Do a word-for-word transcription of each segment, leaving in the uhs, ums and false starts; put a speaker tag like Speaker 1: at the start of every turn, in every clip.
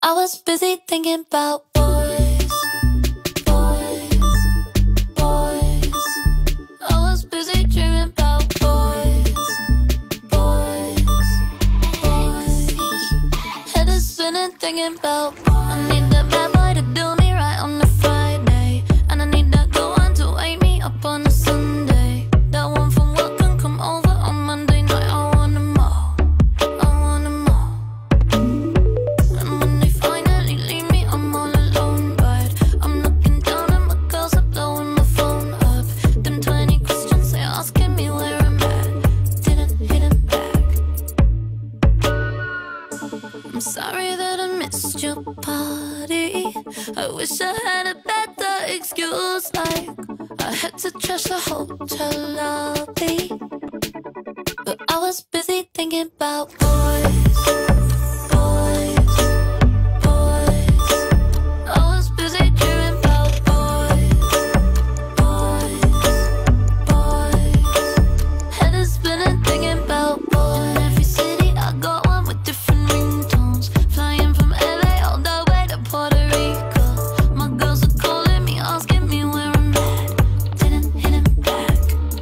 Speaker 1: I was busy thinking about boys, boys, boys. I was busy dreaming about boys, boys, boys. Head is spinning thinking about boys. I need that bad boy to do me right on a Friday, and I need that good one to wake me up on a Sunday. That one from work can come over on Monday night. I want them all, I want them all. And when they finally leave me, I'm all alone, right? I'm looking down and my girls are blowing my phone up. Them twenty questions they're asking me where I'm at, didn't hit them back. I'm sorry that I missed your party. I wish I had a better excuse, like I had to trash the hotel lobby. But I was busy thinking about boys, boys, boys. I was busy dreaming about boys, boys, boys. Head is spinning thinking about boys. In every city I got one with different ringtones, flying from L A all the way to Puerto Rico. My girls are calling me, asking me where I'm at, didn't hit them back.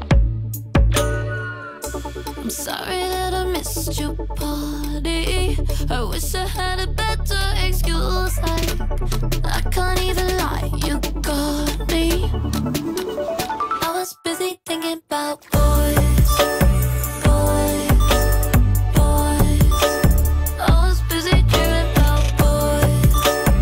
Speaker 1: I'm sorry that I missed your party. I wish I had a better excuse, like I can't even lie, you got me. I was busy thinking about boys, boys, boys. I was busy dreaming about boys,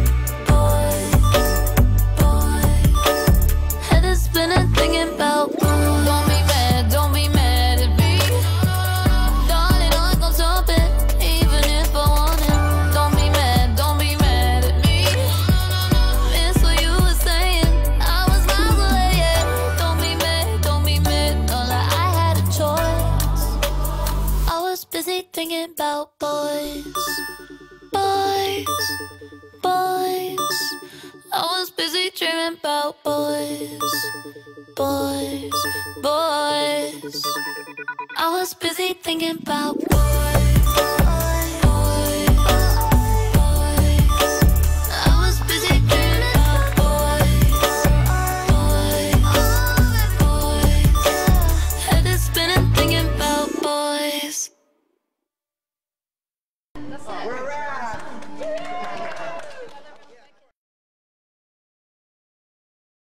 Speaker 1: boys, boys. Head is spinning thinking about boys. Don't be mad, don't be mad at me, darling, I gon' stop it, even if I want it. Don't be mad, don't be mad at me, miss what you were saying, I was miles away, yeah. Don't be mad, don't be mad, no, like I had a choice. I was busy thinking about boys, boys, boys. I was busy dreaming about boys, boys, boys. I was busy thinking about boys.